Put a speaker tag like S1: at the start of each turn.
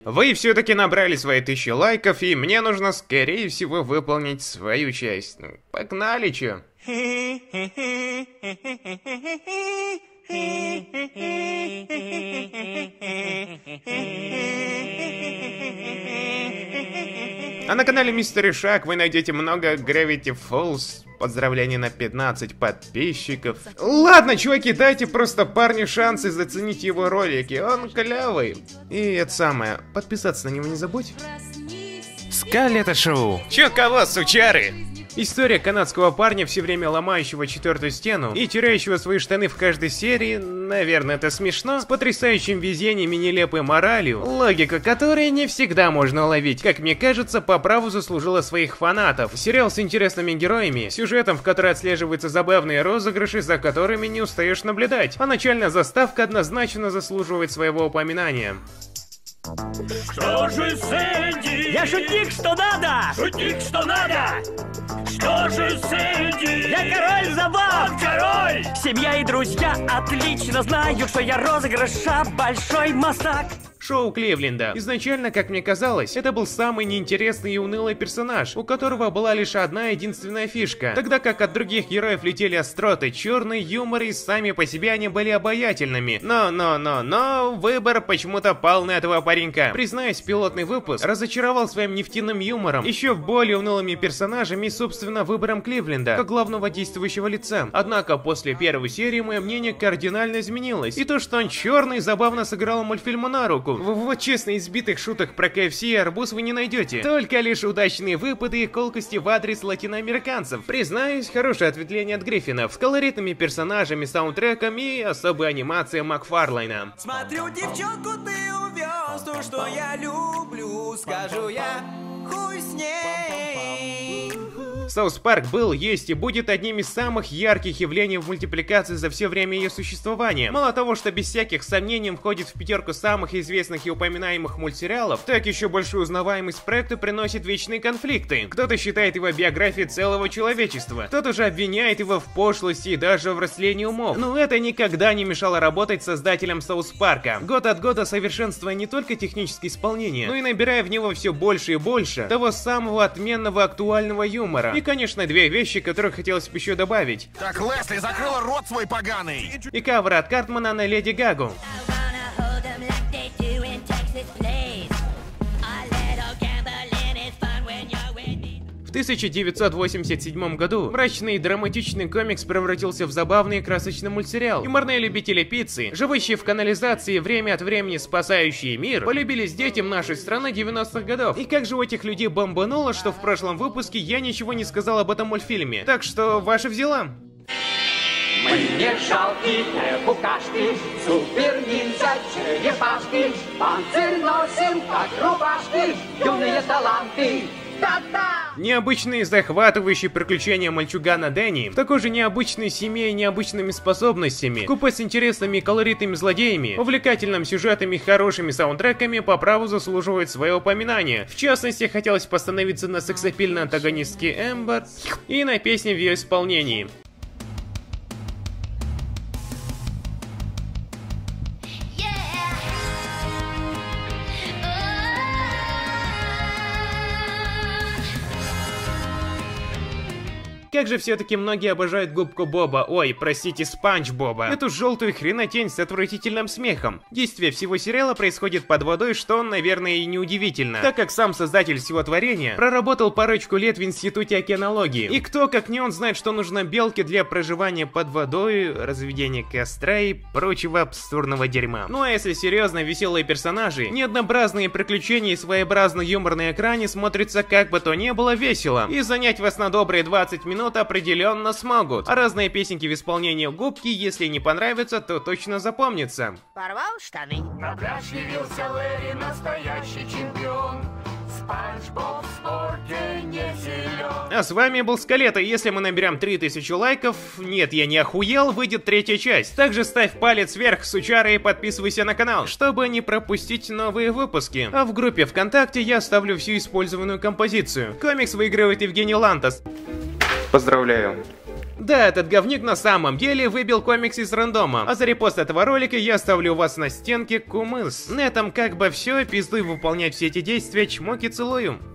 S1: Вы все-таки набрали свои 1000 лайков, и мне нужно, скорее всего, выполнить свою часть. Ну, погнали, чё? А на канале Mystery Shack вы найдете много Gravity Falls. Поздравления на 15 подписчиков. Ладно, чуваки, дайте просто парню шанс и зацените его ролики. Он клевый. И это самое, подписаться на него не забудь.
S2: Скалета Шоу.
S1: Чё кого, сучары? История канадского парня, все время ломающего 4-ю стену и теряющего свои штаны в каждой серии, наверное, это смешно, с потрясающим везением и нелепой моралью, логика которой не всегда можно уловить, как мне кажется, по праву заслужила своих фанатов. Сериал с интересными героями, сюжетом, в который отслеживаются забавные розыгрыши, за которыми не устаешь наблюдать, а начальная заставка однозначно заслуживает своего упоминания.
S3: Что же, Сэнди? Я шутник, что надо! Шутник, что надо! Что же, Сэнди? Я король забав! Он король! Семья и друзья отлично знают, что я розыгрыша большой мастак.
S1: Шоу Кливленда. Изначально, как мне казалось, это был самый неинтересный и унылый персонаж, у которого была лишь одна единственная фишка. Тогда как от других героев летели остроты, черный юмор, и сами по себе они были обаятельными. Но, выбор почему-то пал на этого паренька. Признаюсь, пилотный выпуск разочаровал своим нефтяным юмором, еще более унылыми персонажами и, собственно, выбором Кливленда, как главного действующего лица. Однако, после первой серии мое мнение кардинально изменилось. И то, что он черный, забавно сыграл мультфильму на руку. Вот честно, избитых шуток про KFC и арбуз вы не найдете. Только лишь удачные выпады и колкости в адрес латиноамериканцев. Признаюсь, хорошее ответвление от Гриффинов, с колоритными персонажами, саундтреком и особой анимацией Макфарлейна.
S4: Смотрю, девчонку ты увез, то, что я люблю, скажу я, хуй с ней.
S1: Саус Парк был, есть и будет одним из самых ярких явлений в мультипликации за все время ее существования. Мало того, что без всяких сомнений входит в пятерку самых известных и упоминаемых мультсериалов, так еще большую узнаваемость проекта приносит вечные конфликты. Кто-то считает его биографией целого человечества, кто-то же обвиняет его в пошлости и даже в растлении умов. Но это никогда не мешало работать создателям Саус Парка, год от года совершенствуя не только техническое исполнение, но и набирая в него все больше и больше того самого отменного актуального юмора. И, конечно, две вещи, которых хотелось бы еще добавить.
S2: Так, Лесли, закрыла рот свой поганый.
S1: И кавер от Картмана на Леди Гагу. В 1987 году мрачный и драматичный комикс превратился в забавный и красочный мультсериал. Юморные любители пиццы, живущие в канализации, время от времени спасающие мир, полюбились детям нашей страны 90-х годов. И как же у этих людей бомбануло, что в прошлом выпуске я ничего не сказал об этом мультфильме. Так что, ваши взяла.
S5: Мы не жалкие букашки, супер-ниндзя черепашки, панцирь носим, как рубашки, юные таланты.
S1: Необычные захватывающие приключения мальчугана Дэнни, в такой же необычной семье и необычными способностями, купе с интересными и колоритными злодеями, увлекательным сюжетом и хорошими саундтреками по праву заслуживают свое упоминание. В частности, хотелось постановиться на сексапильной антагонистке Эмбер и на песне в ее исполнении. Как же все-таки многие обожают губку Боба, ой, простите, Спанч Боба. Эту желтую хренотень с отвратительным смехом. Действие всего сериала происходит под водой, что, наверное, и неудивительно, так как сам создатель всего творения проработал парочку лет в Институте океанологии. И кто, как не он, знает, что нужно белке для проживания под водой, разведения костра и прочего абсурдного дерьма. Ну а если серьезно, веселые персонажи, неоднообразные приключения и своеобразный юмор на экране смотрятся как бы то ни было весело. И занять вас на добрые 20 минут определенно смогут. А разные песенки в исполнении губки, если не понравятся, то точно запомнится.
S6: Порвал штаны.
S3: На пляж явился Лэри, настоящий чемпион. Спанч Боб в спорте не силен.
S1: А с вами был Скалета. Если мы наберем 3000 лайков, нет, я не охуел, выйдет третья часть. Также ставь палец вверх, сучара, и подписывайся на канал, чтобы не пропустить новые выпуски. А в группе ВКонтакте я оставлю всю использованную композицию. Комикс выигрывает Евгений Лантос.
S7: Поздравляю.
S1: Да, этот говнюк на самом деле выбил комикс из рандома. А за репост этого ролика я ставлю у вас на стенке кумыс. На этом как бы все, пиздуй выполнять все эти действия, чмоки целую.